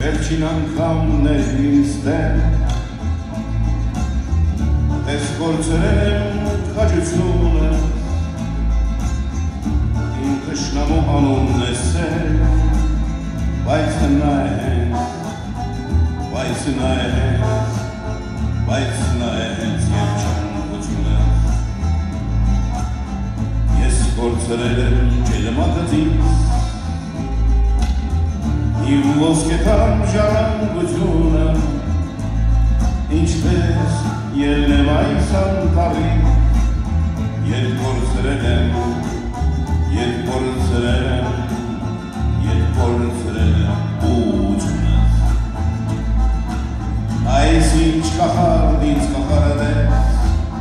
Վերջին անգամներ ինձ դեմ Ես կորցրել եմ քաջությունը Իմ թշնամու անունն է սեր Բայց նա է հենց Բայց նա է հենց Բայց նա է հենց երջանկությունը Ես կորցրել եմ ջերմագծից Իմ ոսկեթամ ժառանգությունը Ինչպես ելնեմ այս անտառի Երբ կորցրել եմ ուղղությունս Այս ինչ կախարդ ինձ կախարդեց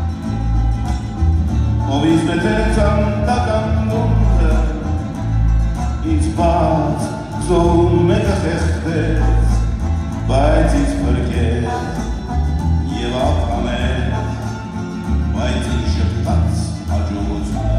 Ով ինձ նետեց անտական գունդը Ինձ բաց Զոհում մեկը խեղդեց, բայց ինձ փրկեց և ափամեց, բայց ինձ շփթաց հաջողությունը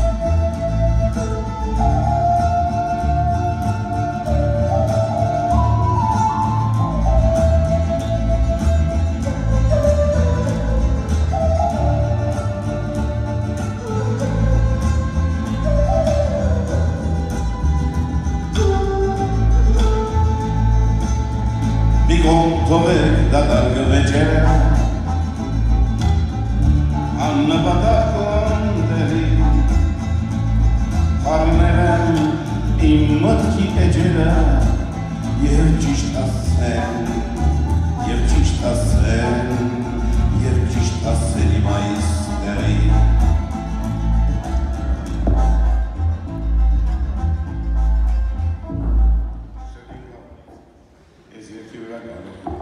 Թողեք դատարկ վեճերը աննպատակ ու անտեղի խառնել եմ իմ մտքի էջերը և ճիշտ ասել իմ այս տեղի Ես երկի վրա գալով